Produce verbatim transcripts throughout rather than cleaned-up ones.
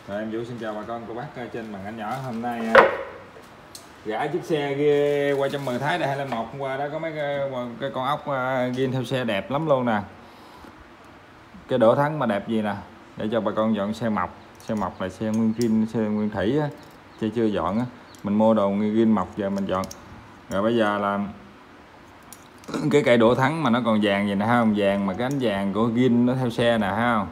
Rồi, em Vũ xin chào bà con cô bác trên màn ảnh nhỏ. Hôm nay gã chiếc xe kia qua trăm mười Thái đây hai không một, hôm qua đó có mấy cái, cái con ốc ghiên theo xe đẹp lắm luôn nè. Cái đổ thắng mà đẹp gì nè, để cho bà con dọn xe mọc. Xe mọc là xe nguyên zin, xe nguyên thủy á, chưa chưa dọn á. Mình mua đồ ghiên mọc giờ mình dọn. Rồi bây giờ là cái cây đổ thắng mà nó còn vàng vậy nè, thấy không? Vàng mà cái ánh vàng của ghiên nó theo xe nè, thấy không?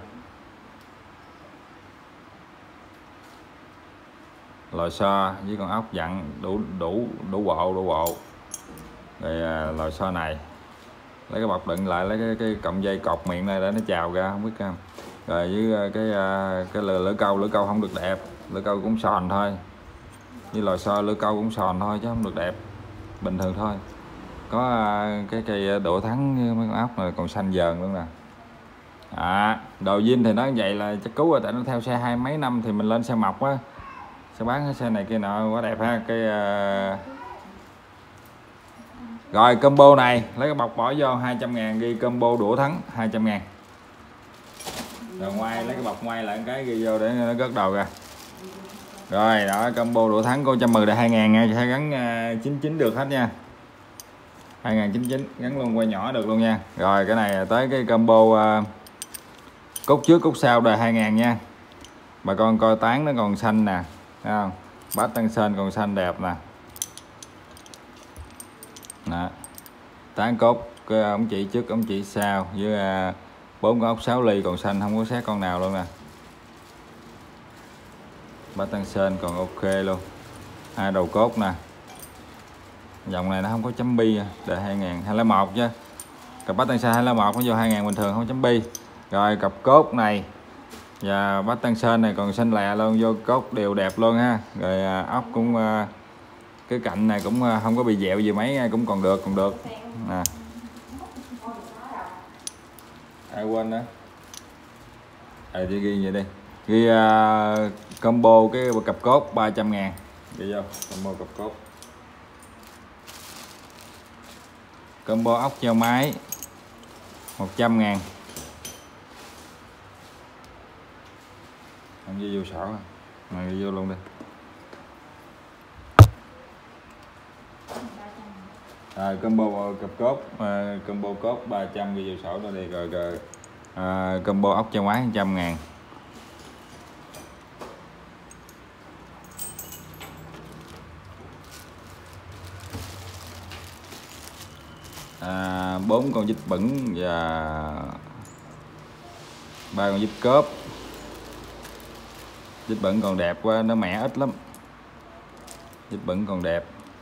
Lò xo với con ốc dặn đủ đủ đủ bộ đủ bộ. Rồi à, lò xo này lấy cái bọc đựng lại, lấy cái, cái cọng dây cột miệng này để nó trào ra, không biết không. Rồi với cái cái lửa, lửa câu lửa câu không được đẹp, lửa câu cũng sòn thôi, với lò xo lửa câu cũng sòn thôi chứ không được đẹp, bình thường thôi. Có cái cây đổ thắng mấy con ốc này còn xanh dờn luôn nè. À, đồ zin thì nó vậy là chắc cứu rồi, tại nó theo xe hai mấy năm thì mình lên xe mọc á, sẽ bán cái xe này kia nọ quá đẹp ha. Cái uh... rồi combo này lấy cái bọc bỏ vô hai trăm ngàn, ghi combo đũa thắng hai trăm ngàn. Rồi ngoài lấy cái bọc ngoài lại cái ghi vô để nó gớt đầu ra. Rồi đó, combo đũa thắng cô một trăm mười là hai ngàn nha, sẽ gắn uh, chín chín được hết nha, hai ngàn chín chín gắn luôn, quay nhỏ được luôn nha. Rồi cái này tới cái combo uh, cốt trước cốt sau đời hai ngàn nha. Bà con coi tán nó còn xanh nè, thấy không? Bát tăng sên còn xanh đẹp nè. Đó. Tán cốt cái ống chỉ trước ống chỉ sau với bốn uh, con ốc sáu ly còn xanh, không có xét con nào luôn nè. Bát tăng sên còn ok luôn. Hai đầu cốt nè. Dòng này nó không có chấm bi, đời hai ngàn, hai không một chứ. Cặp bát tăng sên hai không một nó vô hai ngàn bình thường không chấm bi. Rồi cặp cốt này và bát tăng sên này còn xanh lè luôn, vô cốt đều đẹp luôn ha. Rồi à, ốc cũng à, cái cạnh này cũng à, không có bị dẹo gì mấy, cũng còn được còn được nè. Ai quên đó, à, đi ghi vậy đi, ghi à, combo cái cặp cốt ba trăm ngàn, đi vô combo cặp cốt. Combo ốc treo máy một trăm ngàn. Không ghi vô sổ à, mà ghi vô luôn đi. À, combo cặp cốt, à, combo cốt ba trăm ghi vô sổ đó đi. Rồi, rồi à, combo ốc treo máy một trăm ngàn. À, bốn con vít bẩn và ba con vít cớp. Vít bẩn còn đẹp quá, nó mẻ ít lắm. Vít bẩn còn đẹp.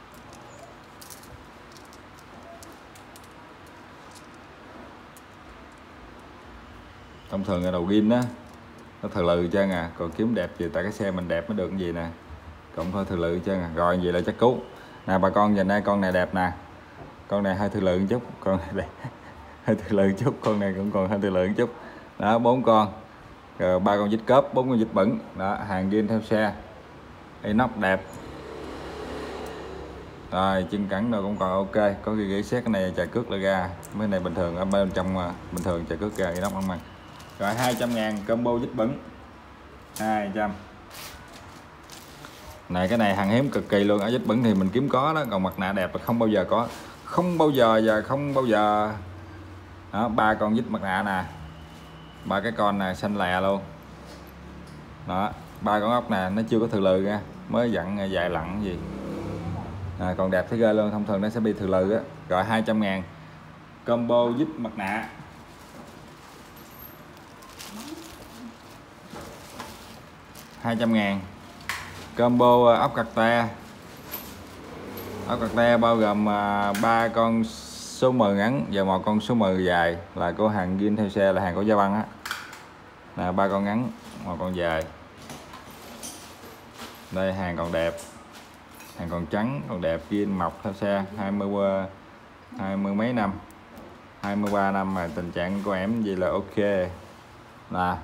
Thông thường là đầu ghiên á nó thừa lừ chân à, còn kiếm đẹp gì, tại cái xe mình đẹp mới được cái gì nè, cộng thôi thừa lừ chân à. Rồi vậy là chắc cứu nè bà con, nhìn đây con này đẹp nè, con này hơi thừa lừ một chút, con này đẹp hơi thừa lừ chút, con này cũng còn hơi thừa lừ một chút đó. Bốn con, rồi ba con vít cớp, bốn con vít bẩn đó, hàng ghiên theo xe, inox đẹp. Rồi chân cẳng đâu cũng còn ok, có ghi ghi xét cái này chạy cước lại ra, mấy này bình thường, ở bên trong bình thường chạy cước ra inox ăn mặn. Rồi hai trăm ngàn combo vít bẩn hai trăm. Này cái này hàng hiếm cực kỳ luôn, ở vít bẩn thì mình kiếm có đó, còn mặt nạ đẹp là không bao giờ có, không bao giờ và không bao giờ đó. Ba con vít mặt nạ nè, ba cái con này xanh lè luôn đó, ba con ốc nè, nó chưa có thừa lừ ra, mới dặn dài lặn gì à, còn đẹp thấy ghê luôn. Thông thường nó sẽ bị thừa lừ á. Rồi hai trăm ngàn combo vít mặt nạ. Hai trăm ngàn combo ốc cạc te. Ốc cạc te bao gồm ba con số M ngắn và một con số M dài, là của hàng ghiên theo xe, là hàng của Gia Băng á. Là ba con ngắn, một con dài. Đây hàng còn đẹp, hàng còn trắng còn đẹp, ghiên mọc theo xe hai mươi hai mươi mấy năm, hai mươi ba năm mà tình trạng của em gì là ok là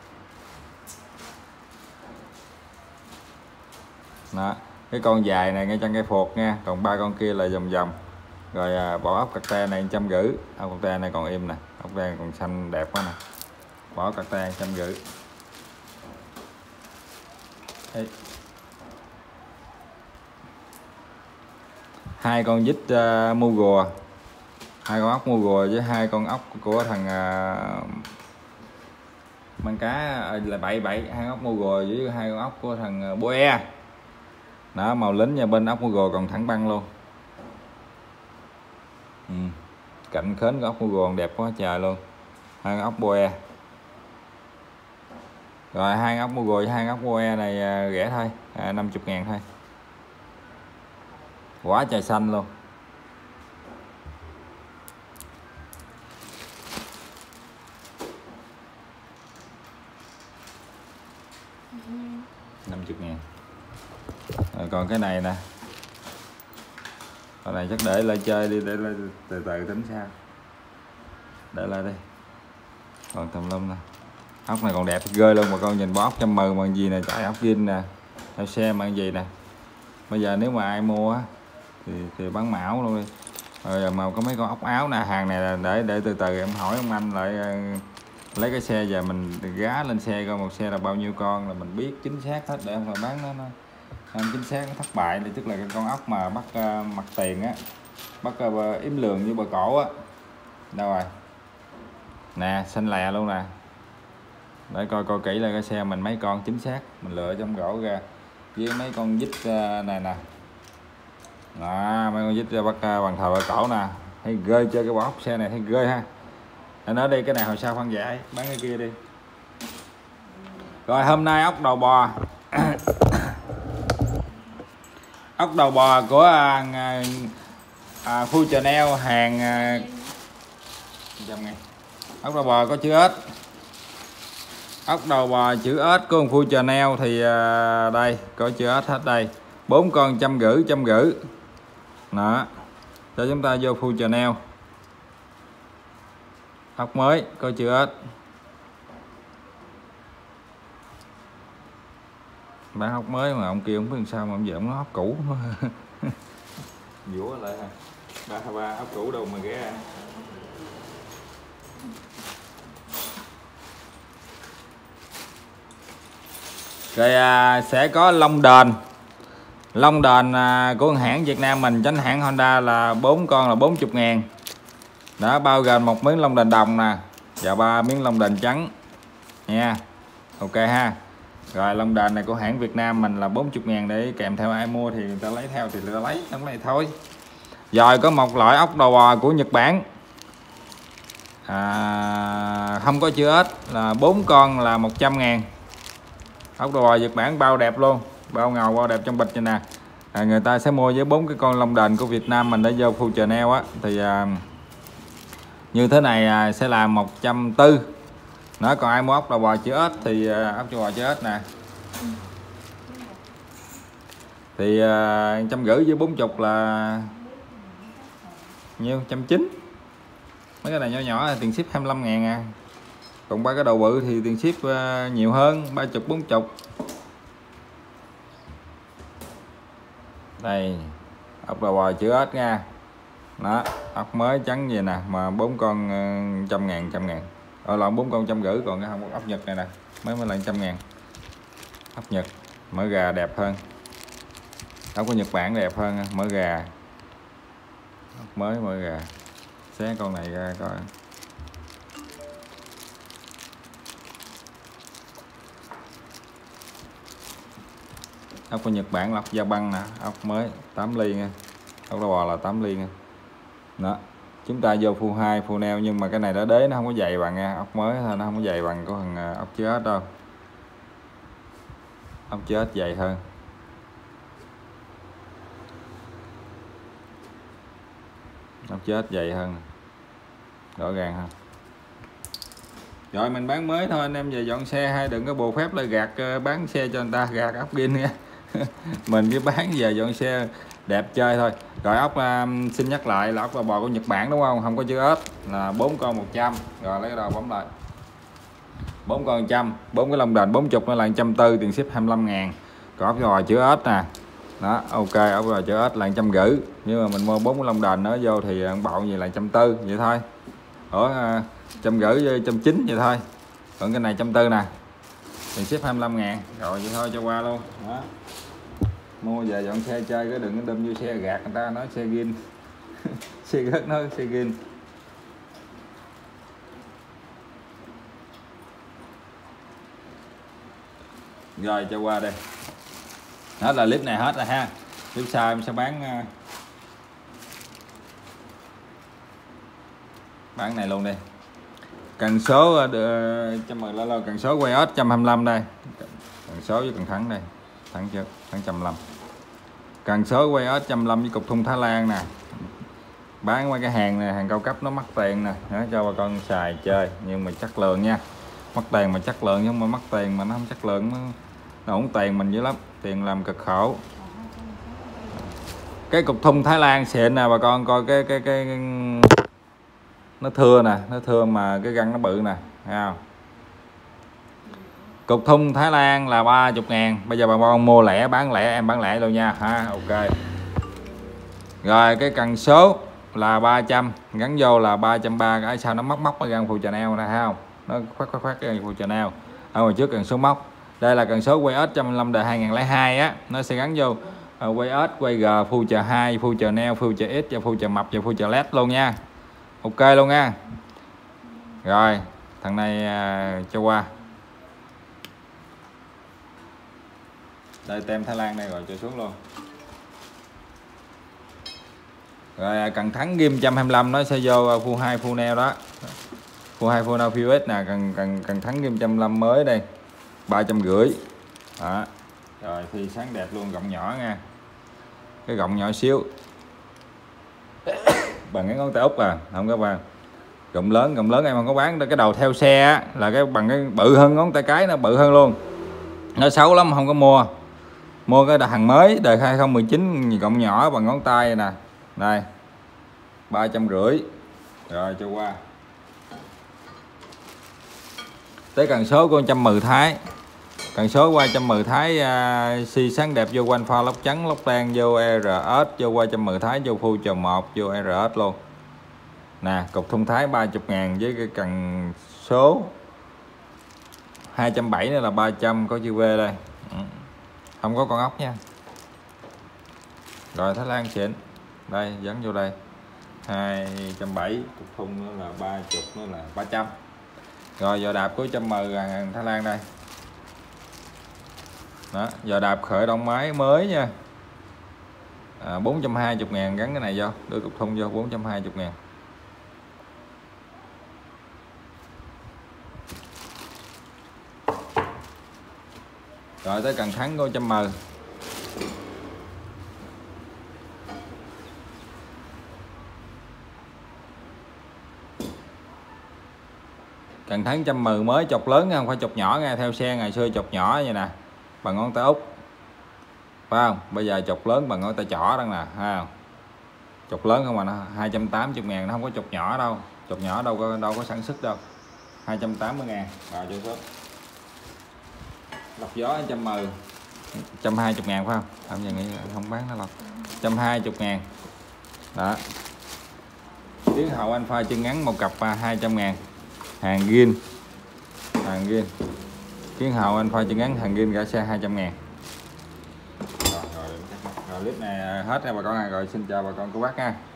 đó. Cái con dài này ngay chân cây phuộc nha, còn ba con kia là vòng vòng. Rồi à, bỏ ốc cạc te này một trăm rưỡi, ốc cạc te này còn im nè, ốc te còn xanh đẹp quá nè, bỏ cạc te một trăm rưỡi. Đây. Hai con vít uh, mu rùa, hai con ốc mu rùa với hai con ốc của thằng uh, măng cá uh, là bảy bảy, hai ốc mu rùa với hai con ốc của thằng uh, boe. Đó, màu lính nha, bên ốc mu rùa còn thẳng băng luôn. Ừ. Cạnh khến của ốc mu rùa đẹp quá trời luôn. Hai con ốc boe. Rồi hai ốc mu rùa với hai ốc boe này uh, rẻ thôi, à, năm mươi ngàn thôi. Quá trời xanh luôn. năm mươi ngàn. Rồi còn cái này nè, con này chắc để lại chơi đi, để lại từ từ tính sao, để lại đi. Còn tùm lum nè, ốc này còn đẹp ghê luôn, mà con nhìn bó ốc trăm mừ bằng gì nè, chạy ốc zin nè, theo xe bằng gì nè. Bây giờ nếu mà ai mua á thì, thì bán mão luôn đi. Rồi mà có mấy con ốc áo nè, hàng này là để để từ từ em hỏi ông anh lại lấy cái xe về mình gá lên xe coi một xe là bao nhiêu con, là mình biết chính xác hết để không phải bán nó, nó không chính xác, nó thất bại. Thì tức là cái con ốc mà bắt uh, mặt tiền á, bắt uh, yếm lường như bờ cổ á. Đâu rồi nè, xanh lè luôn nè, để coi coi kỹ là cái xe mình mấy con chính xác, mình lựa trong gỗ ra. Với mấy con vít uh, này nè, đó, mấy con vít bắt uh, bằng thờ bờ cổ nè, thấy ghê chơi cái bộ ốc xe này, thấy ghê ha. Anh nói đi, cái này hồi sau phân giải bán cái kia đi. Rồi hôm nay ốc đầu bò ốc đầu bò của à, à, Phu Chanel hàng à, ốc đầu bò có chữ ếch, ốc đầu bò chữ ếch của ông Phu Chanel thì à, đây có chữ ếch hết đây, bốn con trăm rưỡi trăm rưỡi đó, cho chúng ta vô Phu Chanel. Ốc mới có chữ ếch, bán ốc mới mà ông kia không biết sao mà ông giờ ông nói ốc cũ vũa lại ha, ba ba ốc cũ đâu mà ghé. Rồi à, sẽ có lông đền, lông đền à, của hãng Việt Nam mình, tránh hãng Honda, là bốn con là bốn mươi ngàn. Đó, bao gồm một miếng lông đền đồng nè và ba miếng lông đền trắng nha. Ok ha. Rồi lông đền này của hãng Việt Nam mình là bốn mươi ngàn, để kèm theo ai mua thì người ta lấy theo thì người ta lấy, không lấy thôi. Rồi có một loại ốc đầu bò của Nhật Bản à, không có chữ ếch, là bốn con là một trăm ngàn. Ốc đầu bò Nhật Bản bao đẹp luôn, bao ngầu bao đẹp trong bịch này nè. À, người ta sẽ mua với bốn cái con lông đền của Việt Nam mình để vô Phu Chanel á, thì à, như thế này à, sẽ là một trăm tư. Nó còn ai mua ốc đầu bò chữ ếch thì à, ốc đầu bò chữ ếch nè thì à, trăm rưỡi với bốn chục là nhiêu, trăm chín. Mấy cái này nhỏ nhỏ là tiền ship hai mươi lăm ngàn à. Còn ba cái đầu bự thì tiền ship uh, nhiều hơn, ba chục bốn chục. Đây ốc đầu bò chữ ếch nha. Đó, ốc mới trắng gì nè, mà bốn con uh, trăm ngàn trăm ngàn. Ở lộn, bốn con trăm rưỡi, còn cái không ốc Nhật này nè mới mới là trăm ngàn. Ốc Nhật mỡ gà đẹp hơn, ốc của Nhật Bản đẹp hơn, mỡ gà ốc mới mỡ gà. Xé con này ra coi. Ốc của Nhật Bản là ốc da băng nè, ốc mới tám ly nha. Ốc đầu bò là tám ly nha. Đó, chúng ta vô Phu hai, Phu neo, nhưng mà cái này đã đế nó không có dày bằng nha, ốc mới thôi, nó không có dày bằng của thằng ốc chữ ếch đâu. Ốc chữ ếch dày hơn. Ốc chữ ếch dày hơn, rõ ràng ha. Rồi mình bán mới thôi anh em, về dọn xe hay đừng có bồ phép là gạt bán xe cho người ta, gạt ốc pin nha. Mình cứ bán về dọn xe đẹp chơi thôi. Rồi ốc um, xin nhắc lại là ốc là bò của Nhật Bản đúng không, không có chữ ếch, là bốn con một trăm. Rồi lấy cái đầu bấm lại, bốn con một trăm, bốn cái lông đền bốn mươi nó là một trăm tư, tiền ship hai mươi lăm ngàn. Còn ốc bò chữ ếch nè, đó ok, ốc bò chữ ếch là một trăm rưỡi, nhưng mà mình mua bốn cái lông đền nữa vô thì ăn bạo gì là một trăm tư vậy thôi. Ở uh, trăm rưỡi với trăm chín vậy thôi. Còn cái này trăm tư nè, tiền ship hai mươi lăm ngàn. Rồi vậy thôi cho qua luôn đó. Mua về dọn xe chơi cái đừng có đâm vô xe gạt người ta nói xe gin. Xe gớt nói xe gin. Rồi cho qua đây. Hết là clip này hết rồi ha. Clip sau em sẽ bán bán này luôn đi. Cần số cho mời lo lo cần số quay ớt một trăm hai mươi lăm đây. Cần số với cần thắng đây. Thắng chưa? Thắng một trăm hai mươi lăm. Cần số quay ớt một trăm hai mươi lăm với cục thun Thái Lan nè. Bán qua cái hàng này, hàng cao cấp nó mắc tiền nè, đó, cho bà con xài chơi nhưng mà chất lượng nha. Mắc tiền mà chất lượng, nhưng mà mắc tiền mà nó không chất lượng nó, nó ổn tiền mình dữ lắm, tiền làm cực khổ. Cái cục thun Thái Lan xịn nè bà con coi cái cái cái, cái nó thưa nè, nó thưa mà cái găng nó bự nè, thấy không? Cục thun Thái Lan là ba mươi ngàn. Bây giờ bà con mua lẻ bán lẻ, em bán lẻ luôn nha ha. Ok. Rồi cái cần số là ba trăm, gắn vô là ba trăm ba mươi. Cái sao nó móc móc cái găng phụ Chanel nè, thấy không? Nó khoát khoát khoát cái găng phụ Chanel. Ở ngoài trước cần số móc. Đây là cần số quay ớt một trăm hai mươi lăm đời hai nghìn không trăm lẻ hai á, nó sẽ gắn vô uh, quay ớt, quay G, Future hai, Future Neo, Future X và Future mập và Future led luôn nha. Ok luôn nha. Rồi, thằng này uh, cho qua. Đây tem Thái Lan đây rồi cho xuống luôn. Rồi cần thắng ghim một trăm hai mươi lăm nó sẽ vô full hai full neo đó. Full hai full neo Full S nè, cần cần cần thắng ghim một trăm hai mươi lăm mới đây. ba trăm rưỡi. Đó. Rồi thì sáng đẹp luôn, gọng nhỏ nha. Cái gọng nhỏ xíu. Bằng cái ngón tay út à, không các bạn. Gọng lớn, gọng lớn em không có bán, cái đầu theo xe á, là cái bằng cái bự hơn ngón tay cái, nó bự hơn luôn. Nó xấu lắm không có mua. Mua cái hàng mới đời hai không một chín gọng nhỏ bằng ngón tay nè. Đây. ba trăm rưỡi. Rồi cho qua. Tới cần số của một trăm mười Thái. Cần số qua một trăm mười Thái uh, xi sáng đẹp vô quanh pha lốc trắng lốc đen vô R S vô qua một trăm mười Thái vô Future một vô R S luôn. Nè, cục thun Thái ba mươi ngàn với cái cần số hai trăm bảy mươi nữa là ba trăm, có chữ V đây. Không có con ốc nha. Rồi Thái Lan xịn. Đây dán vô đây. hai trăm bảy mươi, cục thun nữa là ba mươi nữa là ba trăm. Rồi giờ đạp của một trăm mười hàng Thái Lan đây. Đó, giờ đạp khởi động máy mới nha. À, bốn trăm hai mươi ngàn gắn cái này vô, đưa cục thun vô bốn trăm hai mươi ngàn. Rồi tới cần thắng của một trăm mười. Cần thắng một trăm mười mới chọc lớn không phải chọc nhỏ nha, theo xe ngày xưa chọc nhỏ vậy nè, bằng ngón tay út. Phải không? Bây giờ chọc lớn bằng ngón tay trỏ đó nè, ha không? Chọc lớn không mà nó hai trăm tám mươi ngàn, nó không có chọc nhỏ đâu. Chọc nhỏ đâu có đâu có sản xuất đâu. hai trăm tám mươi ngàn. Rồi cho số. Lọc gió một trăm mười. một trăm hai mươi ngàn phải không? Không giờ nghĩ không bán nó lọc. một trăm hai mươi ngàn. Đó. Tiếng hậu alpha chân ngắn một cặp hai trăm ngàn. Hàng gin. Hàng gin. Tiếng hậu alpha chân ngắn hàng gin cả xe hai trăm ngàn. Rồi, rồi, rồi clip này hết nha bà con. Rồi xin chào bà con cô bác nha.